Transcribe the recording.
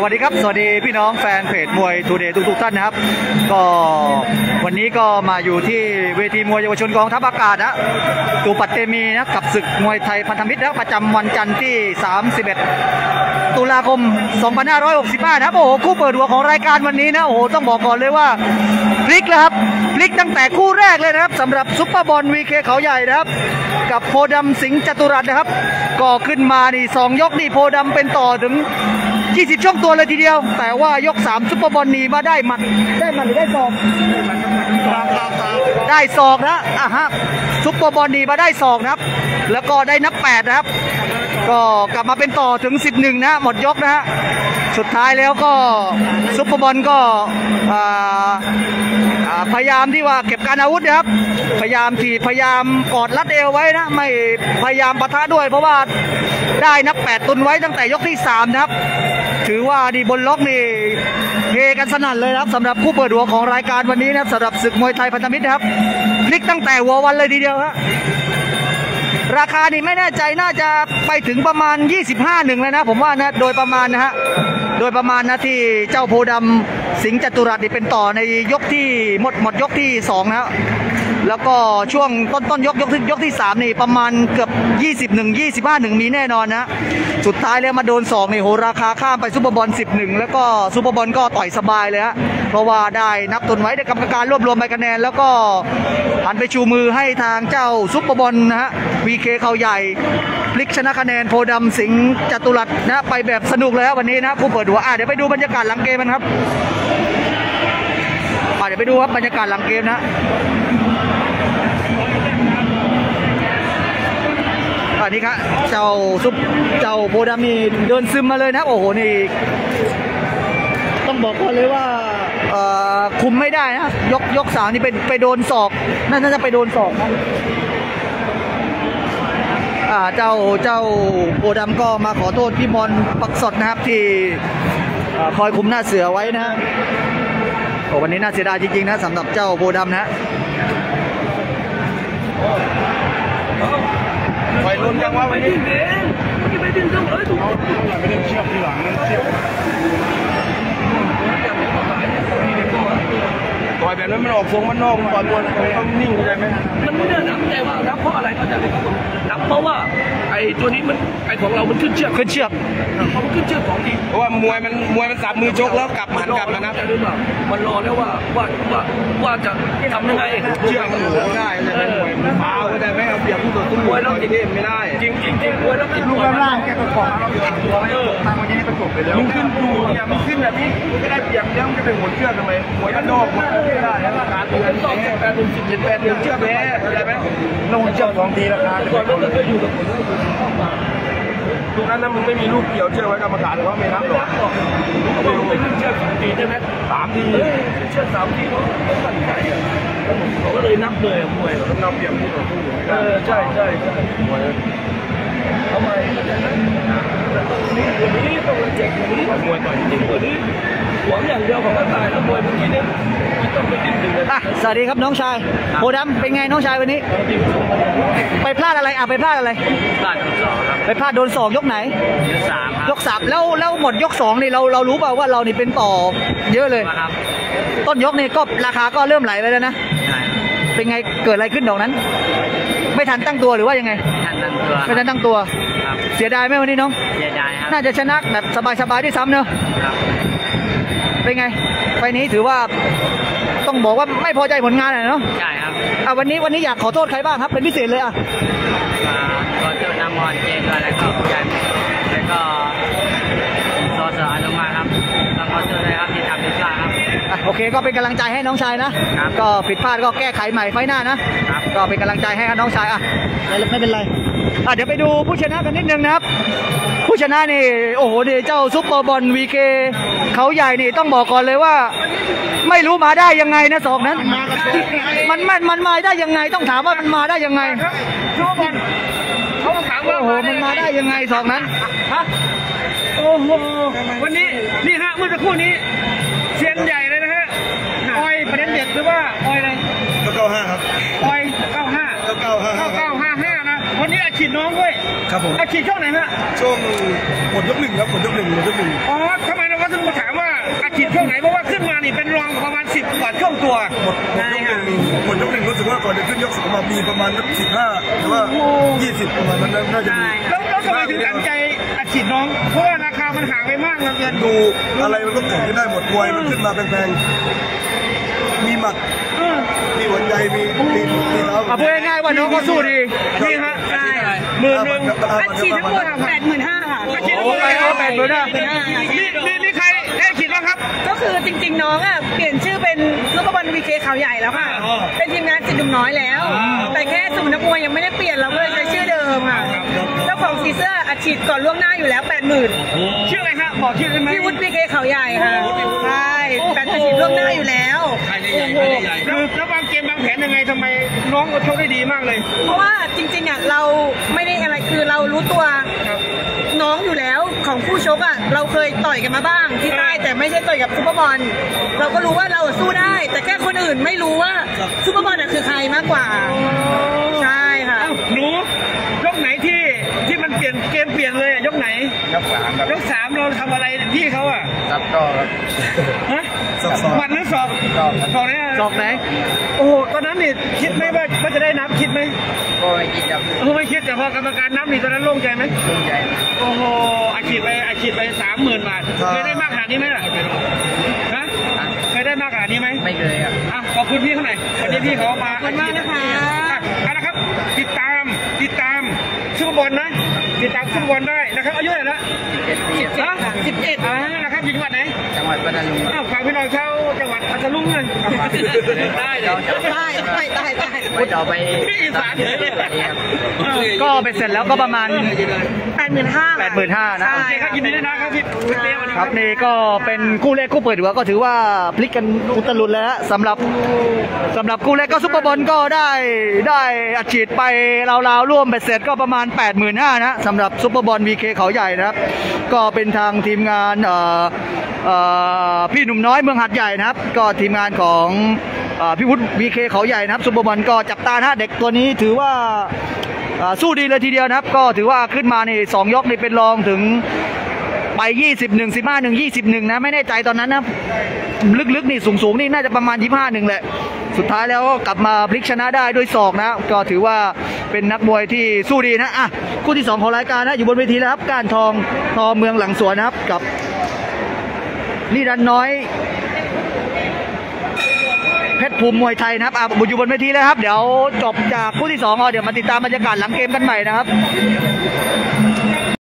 วัสดีครับสวัสดีพี่น้องแฟนเพจมวยทูเดย์ทุกท่านนะครับก็วันนี้ก็มาอยู่ที่เวทีมวยเยาวชนกองทัพอากาศนะตูปัตเตมีนะกับศึกมวยไทยพันธมิตรนะประจำวันจันทร์ที่31ตุลาคม2565นะครับโอ้โหคู่เปิดหัวของรายการวันนี้นะโอ้โหต้องบอกก่อนเลยว่าพลิกแล้วครับพลิกตั้งแต่คู่แรกเลยนะครับสำหรับซุปเปอร์บอลวีเคเขาใหญ่นะครับกับโพดำสิงห์จตุรัสนะครับก็ขึ้นมานี่2ยกนี่โพดำเป็นต่อถึง20ช่องตัวเลยทีเดียวแต่ว่ายก3ซุปเปอร์บอลนี่มาได้หมัดหรือได้ศอกได้ศอกนะฮะซุปเปอร์บอลนี่มาได้ศอกนะครับแล้วก็ได้นับ8นะครับก็กลับมาเป็นต่อถึง11นะหมดยกนะฮะสุดท้ายแล้วก็ซุปเปอร์บอลก็พยายามที่ว่าเก็บการอาวุธนะครับพยายามถีบพยายามกอดรัดเอวไว้นะไม่พยายามปะทะด้วยเพราะว่าได้นับ8ตุนไว้ตั้งแต่ยกที่3นะครับถือว่าดีบนล็อกนี่เฮกันสนั่นเลยครับสำหรับคู่เปิดหัวของรายการวันนี้นะครับสำหรับศึกมวยไทยพันธมิตรนะครับพลิกตั้งแต่หัววันเลยทีเดียวครับราคานี่ไม่แน่ใจน่าจะไปถึงประมาณ25-1เลยนะผมว่านะโดยประมาณนะฮะโดยประมาณนะที่เจ้าโพดำสิงห์จตุรัสนี่เป็นต่อในยกที่หมดยกที่2นะแล้วก็ช่วงต้นยกที่3นี่ประมาณเกือบ25-1มีแน่นอนนะสุดท้ายแล้วมาโดน2นี่โหราคาข้ามไปซุปเปอร์บอล11แล้วก็ซุปเปอร์บอลก็ต่อยสบายเลยฮะเพราะว่าได้นับตุนไว้ได้กรรมการรวบรวมใบคะแนนแล้วก็หันไปชูมือให้ทางเจ้าซุปเปอร์บอลนะฮะวีเคเขาใหญ่พลิกชนะคะแนนโพดำสิงห์จตุรัสนะไปแบบสนุกเลยครับวันนี้นะคู่เปิดหัวเดี๋ยวไปดูบรรยากาศหลังเกมกันครับเดี๋ยวไปดูครับบรรยากาศหลังเกมนะอันนี้ครับเจ้าโพดำนี่เดินซึมมาเลยนะโอ้โหนี่ต้องบอกก่อนเลยว่าคุมไม่ได้นะยก3นี่ไปโดนศอกน่าจะไปโดนศอกนะเจ้าโพดำก็มาขอโทษพี่มอนปักสดนะครับที่คอยคุมหน้าเสือไว้นะโอ้วันนี้น่าเสียดายจริงๆนะสำหรับเจ้าโพดำนะไปลุ้นจังว่าวันนี้ไม่ดึงต้องเลยถูกไม่ได้เชือกที่หลังเชือกต่อยแบบนั้นมันออกทรงมันนอกต่อยบนต้องนิ่งเข้าใจไหมมันไม่ได้นับแต่ว่านับเพราะอะไรเข้าใจไหมครับผมนับเพราะว่าไอ้ตัวนี้มันไอ้ของเรามันขึ้นเชือกเพราะมันขึ้นเชือกของจริงเพราะว่ามวยมันสับมือชกแล้วกลับหันกลับมานะมันรอแล้วว่าจะทำยังไงเชือกมันหมุนได้เข้าใจไหมมวยมันฟาวเข้าใจไหมเอาเปรียบผู้ต่อสู้มวยแล้วจริงไม่ได้จริงมวยแล้วติดลูกล่างแกประกอบทางวันนี้ประกอบไปแล้วมึงขึ้นดูเนี่ยมึงขึ้นแบบนี้มึงก็ได้เปรียบแล้วมึงก็ไปหมุนเชือกทำไมมวยมันนอกมันไม่ได้การเงินต้อง8-1 10-8-1เชือกแพ้เข้าใจไหมลงเชือก2 ทีราคาก่อนต้องเคยอยู่กับผมตรงนั้นนะมึงไม่มีลูกเกี่ยวเชือกไว้กรรมการเขาไม่นับหรอกเขาไม่ขึ้นเชือก2 ทีใช่ไหม3 ทีเชือก3 ทีเขาก็เลยนับเลยมวยต้องนับเปรียบผู้ต่อสู้ใช่ทำไมนี้ต้องเจ็บนี้มวยต่อยจริงๆนี้หวังอย่างเดียวของมันตายแล้วมวยเมื่อกี้นี้ต้องไปติดถึงสวัสดีครับน้องชายโพดำเป็นไงน้องชายวันนี้ไปพลาดอะไรไปพลาดอะไรพลาดโดน2ครับไปพลาดโดน2ยกไหนยก3แล้วหมดยก2นี่เรารู้เปล่าว่าเรานี่เป็นต่อเยอะเลยต้นยกนี่ก็ราคาก็เริ่มไหลไปแล้วนะเป็นไงเกิดอะไรขึ้นดอกนั้นไม่ทันตั้งตัวหรือว่ายังไงไม่ทันตั้งตัวเสียดายไหมวันนี้น้องเสียดายครับน่าจะชนะแบบสบายที่ซ้ำเนอะเป็นไงไฟนี้ถือว่าต้องบอกว่าไม่พอใจผลงานเนาะใช่ครับวันนี้อยากขอโทษใครบ้างครับเป็นพิเศษเลยขอโทษน้ำมอนเจนแล้วก็ผู้ใหญ่แล้วก็โซเซอร์อนุมาครับต้องขอโทษเลยครับที่ทำผิดพลาดครับโอเคก็เป็นกำลังใจให้น้องชายนะก็ผิดพลาดก็แก้ไขใหม่ไฟหน้านะก็เป็นกำลังใจให้น้องชายไม่เป็นไรเดี๋ยวไปดูผู้ชนะกันนิดนึงนะครับผู้ชนะนี่โอ้โหนี่เจ้าซุปเปอร์บอลวีเคเขาใหญ่นี่ต้องบอกก่อนเลยว่าไม่รู้มาได้ยังไงนะศอกนั้นมันมาได้ยังไงต้องถามว่ามันมาได้ยังไงเขาถามว่าโอ้โหมันมาได้ยังไงศอกนั้นโอ้โหวันนี้นี่ฮะเมื่อสักครู่นี้เซียนใหญ่เลยนะฮะออยประเด็นเด็ดหรือว่าออยอะไร 95ครับออย95นะวันนี้อาชีพน้องด้วยครับผมอาชีพช่วงไหนฮะช่วงหมดยก 1ครับหมดยก 1 อ๋อทำไมเราถึงคล่องตัวหมดยกหนึ่งหมดยกหนึ่งรู้สึกว่าก่อนจะขึ้นยกสองมามีประมาณ15หรือว่า20ประมาณนั้นน่าจะมีแล้วทำไมถึงตัดใจอัดฉีดน้องเพราะว่าราคามันห่างไปมากนะเกินดูอะไรมันก็เกิดขึ้นได้หมดมวยมันขึ้นมาแพงๆมีหมัดมีหัวใจมีเท้าพูดง่ายๆว่าน้องก็สู้ดีนี่ฮะ 11,000 อัดฉีดทั้งหมด85,000 ค่ะอัดฉีดโอ้ไปเอา8,500 นี่ใครได้ฉีดบ้างครับก็คือจริงๆน้องอ่ะเปลี่ยนชื่อเป็นซุปเปอร์บอลวีเคเขาใหญ่แล้วค่ะอ๋อเป็นทีมงานจิตดุมน้อยแล้ว แต่แค่สมุนนักมวยยังไม่ได้เปลี่ยนเราก็เลยใช้ชื่อเดิมค่ะเจ้าของสีเสื้ออัดฉีดก่อนล่วงหน้าอยู่แล้ว 80,000 ชื่ออะไรฮะบอกชื่อได้ไหมพี่วุฒิวีเคเขาใหญ่ค่ะใช่แต่อัดฉีดล่วงหน้าอยู่แล้วคือแล้ววางเกมวางแผนยังไงทำไมน้องก็ชกได้ดีมากเลยเพราะว่าจริงๆอ่ะเราไม่ได้อะไรคือเรารู้ตัวน้องอยู่แล้วของผู้ชกอ่ะเราเคยต่อยกันมาบ้างที่ใต้แต่ไม่ใช่ต่อยกับซุปเปอร์บอลเราก็รู้ว่าเราสู้ได้ แต่แค่คนอื่นไม่รู้ว่าซุปเปอร์บอลอ่ะคือใครมากกว่าใช่ค่ะหนูยกไหนที่มันเปลี่ยนเกมเปลี่ยนเลยยกไหนยก 3เราทำอะไรพี่เขาอ่ะครับก็ฮะสอบหมัดหรือศอกศอกเนี่ยศอกไหนโอ้โหตอนนั้นนี่คิดไหมว่าจะได้นับคิดไหมก็ไม่คิดครับไม่คิดแต่พอกรรมการนับนี่ตอนนั้นโล่งใจไหมภูมิใจโอ้โหอาชีพไป30,000 บาทเคยได้มากขนาดนี้ไหมล่ะฮะเคยได้มากขนาดนี้ไหมไม่เคยครับอ่ะขอบคุณพี่เขาหน่อยวันนี้พี่เขามาขอบคุณมากนะคะเอาละครับติดตามซุปเปอร์บอลนะติดตามซุปเปอร์บอลได้นะครับอายุเท่าไหร่ละ 17 ปีฮะ11นะครับอยู่จังหวัดไหนจังหวัดพัทลุงอ้าวฝากพี่น้องชาวจังหวัดพัทลุงเลยได้เลยไว้ต่อไปพี่อีสานเลยครับก็ไปเสร็จแล้วก็ประมาณ 85,000 85,000นะโอเคครับยินดีด้วยนะครับพี่เต้วันนี้ครับนี่ก็เป็นคู่แรกคู่เปิดหัวก็ถือว่าพลิกกันอุตลุดเลยฮะสำหรับคู่แรกก็ซุปเปอร์บอลก็ได้อัดฉีดไปราวๆร่วมไปเสร็จก็ประมาณ 85,000นะสำหรับซุปเปอร์บอลวีเคเขาใหญ่นะครับก็เป็นทางทีมงานพี่หนุ่มน้อยเมืองหัดใหญ่นะครับก็ทีมงานของพี่วุฒิวีเคเขาใหญ่นะครับซุปเปอร์บอลก็จับตานะเด็กตัวนี้ถือว่าสู้ดีเลยทีเดียวนะครับก็ถือว่าขึ้นมานี่2 ยกนี่เป็นรองถึงไป21 15 1 21นะไม่แน่ใจตอนนั้นนะลึกๆนี่สูงๆนี่น่าจะประมาณ25 1แหละสุดท้ายแล้วก็กลับมาพลิกชนะได้ด้วยศอกนะก็ถือว่าเป็นนักมวยที่สู้ดีนะอ่ะคู่ที่2ของรายการนะอยู่บนเวทีแล้วครับก้านทองเมืองหลังสวนนะครับกับนิรันดร์น้อยเพชรภูมิมวยไทยนะครับอยู่บนเวทีแล้วครับเดี๋ยวจบจากคู่ที่2เดี๋ยวมาติดตามบรรยากาศหลังเกมกันใหม่นะครับ